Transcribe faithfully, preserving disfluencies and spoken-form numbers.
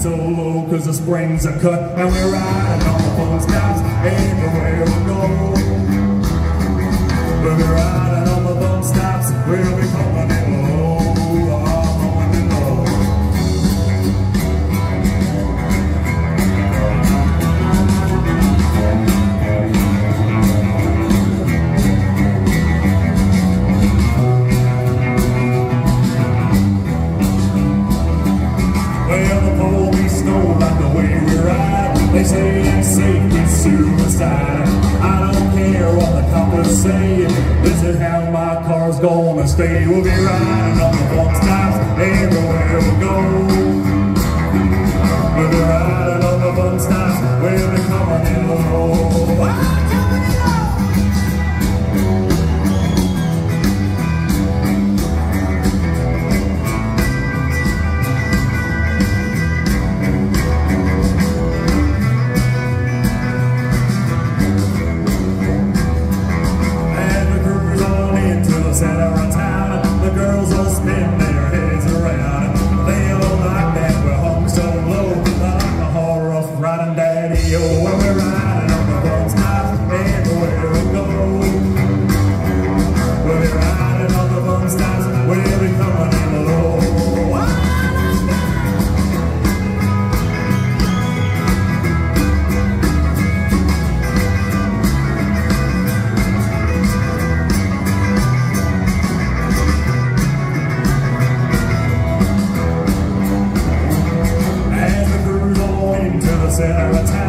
so low cause the springs are cut, and we're riding on the phone stops everywhere we go. We'll be riding on the bump stops, we'll be coming in low, oh, coming in low. Well, the police know about the way we ride. They say it's safe, it's suicide. I don't care what the coppers say, this is how my car's gonna stay. We'll be riding on the bump stops everywhere we go. We'll be riding on the bump stops, we'll be coming in low. Center of town, the girls all spin their heads around. They all like that we're hung so low, like a whole rough riding daddy-o. When we're riding on the bump stops everywhere we go. We'll be riding on the bump stops, we'll be coming in low. Center of town.